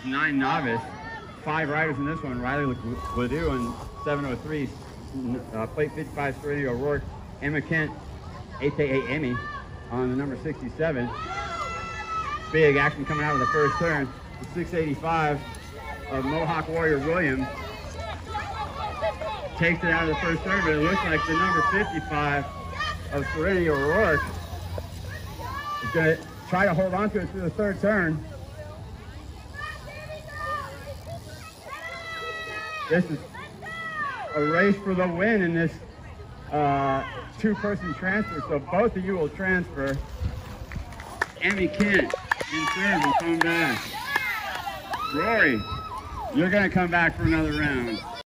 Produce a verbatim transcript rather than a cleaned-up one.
nine Novice. Five riders in this one. Riley Ledoux and seven oh three. Uh, plate fifty-five, Serenity O'Rourke. Emma Kent, A K A Emmy, on the number sixty-seven. Big action coming out of the first turn. The six eighty-five of Mohawk Warrior Williams takes it out of the first turn, but it looks like the number fifty-five of Serenity O'Rourke is going to try to hold on to it through the third turn. This is a race for the win in this uh, two-person transfer, so both of you will transfer. Emmy Kent in third will come back. Rory, you're going to come back for another round.